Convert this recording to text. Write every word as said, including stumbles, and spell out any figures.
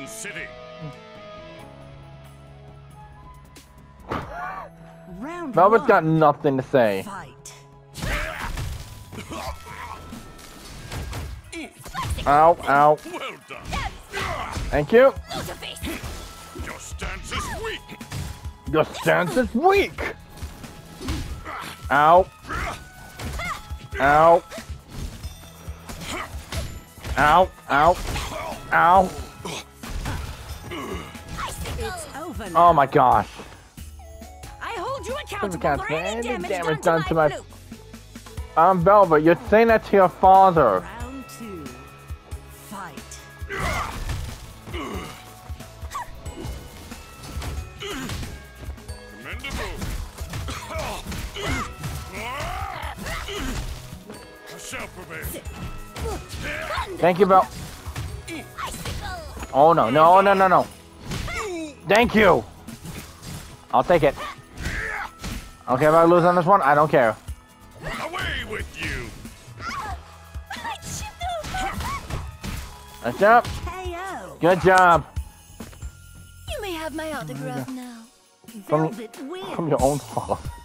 city. Round Velvet's one. got nothing to say. Fight. Ow, ow. Well done. Thank you. Your stance is weak. Your stance is weak. Ow. Ow. Ow, ow, ow. It's over now. Oh my gosh. I hold you accountable Can't for say any any damage, damage done, to my flute. I'm Velvet, you're saying that to your father. Round two. Fight. Commendable. I shall prevail. Thank you, Vel. Oh no, no, no, no, no. Thank you. I'll take it. Okay, if I lose on this one, I don't care. Away with you. Nice job. K O. Good job. You may have my autograph now. From, Velvet wins. from your own father.